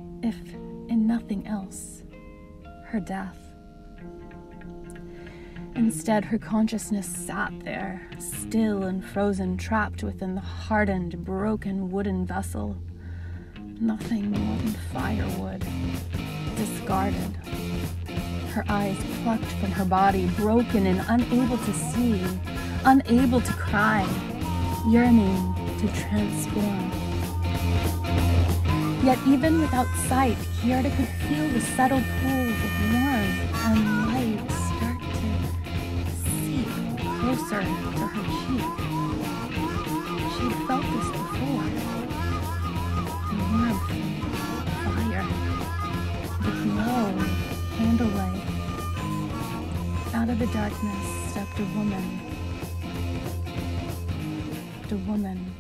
if in nothing else, her death. Instead, her consciousness sat there, still and frozen, trapped within the hardened, broken wooden vessel. Nothing more than firewood, discarded. Her eyes plucked from her body, broken and unable to see, unable to cry, yearning to transform. Yet even without sight, Querida could feel the subtle pulls of warmth and light start to seep closer to her cheek. She'd felt this before. The warmth, fire, the glow, candlelight. Out of the darkness stepped a woman. The woman